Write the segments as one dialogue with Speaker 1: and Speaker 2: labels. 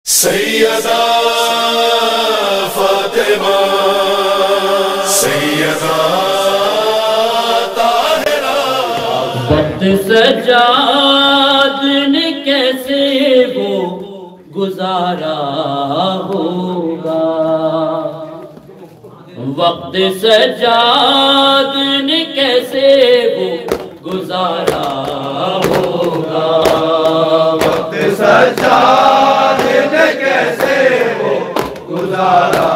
Speaker 1: سیدہ فاطمہ سیدہ طاہرہ،
Speaker 2: وقت سجاد نے کیسے وہ گزارا ہوگا، وقت سجاد نے کیسے وہ گزارا ہوگا،
Speaker 1: وقت سجاد نے کیسے وہ گزارا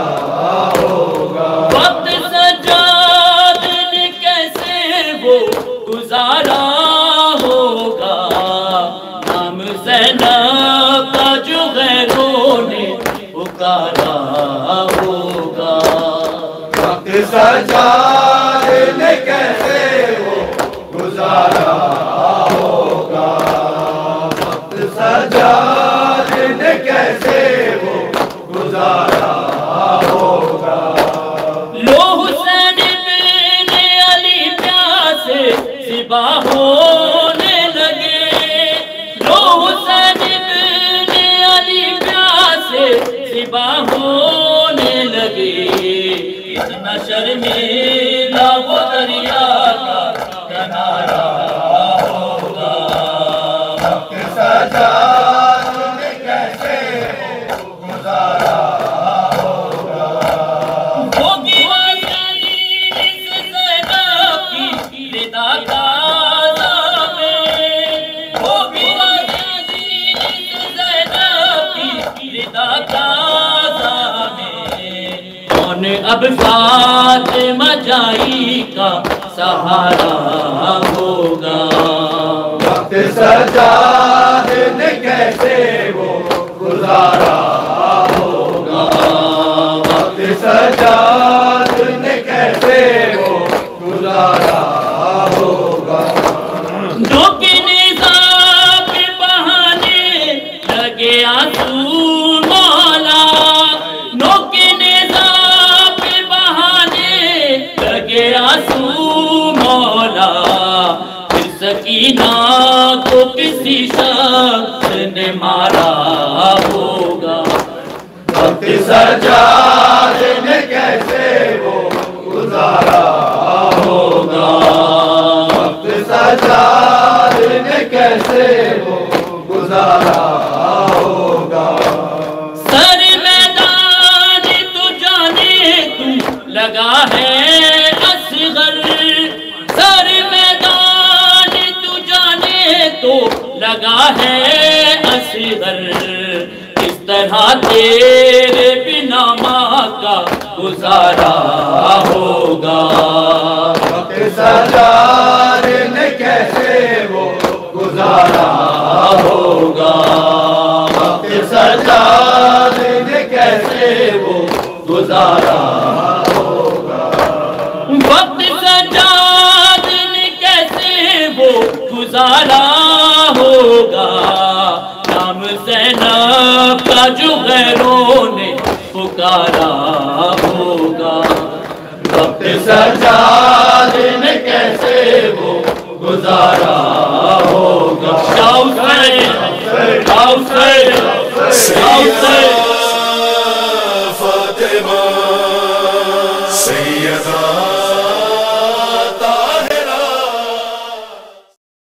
Speaker 1: ہوگا،
Speaker 2: وقت سجاد نے کیسے وہ گزارا ہوگا، نام زینب کا جو غیروں نے پکارا ہوگا،
Speaker 1: وقت سجاد نے کیسے وہ گزارا ہوگا، وقت سجاد نے کیسے وہ گزارا ہوگا،
Speaker 2: لو حسین بن علی پیاسے سبا ہونے لگے، لو حسین بن علی پیاسے سبا ہونے لگے، اتنا شرمیلا وہ دریا کا کنارا ہوگا،
Speaker 1: وقت سجاد نے کیسے وہ گزارا ہوگا،
Speaker 2: وہ گرا اس زینب کی ردا کا عذاب، وہ گرا اس زینب کی ردا کا عذاب، کون اب فاطمہ جائی کا سہارا ہوگا،
Speaker 1: وقت سجاد نے کیسے وہ گزارا ہوگا، وقت سجاد نے کیسے وہ گزارا ہوگا،
Speaker 2: جو کہ نظام کے بہانے لگے آنسو مولا، نو کے نظام کے بہانے لگے آنسو مولا، پھر سکینہ کو کسی شخص نے مارا ہوگا،
Speaker 1: وقت سجاد نے کیسے وہ گزارا ہوگا، وقت سجاد نے کیسے وہ گزارا ہوگا،
Speaker 2: سر میدان تو جانے تو لگا ہے اصغر، سر میدان تو جانے تو لگا ہے اصغر، اس طرح تیرے بنا ماں کا گزارا ہوگا،
Speaker 1: وقت سجاد نے کیسے وہ گزارا ہوگا، وقت سجاد نے کیسے وہ گزارا ہوگا،
Speaker 2: وقت سجاد نے کیسے وہ گزارا ہوگا، نام زینب کا جو غیروں نے پکارا ہوگا،
Speaker 1: وقت سجاد نے کیسے وہ گزارا